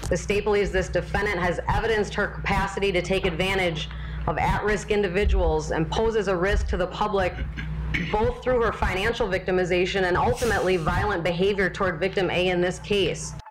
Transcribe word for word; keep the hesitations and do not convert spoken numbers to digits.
The state believes this defendant has evidenced her capacity to take advantage of at-risk individuals and poses a risk to the public both through her financial victimization and ultimately violent behavior toward victim A in this case.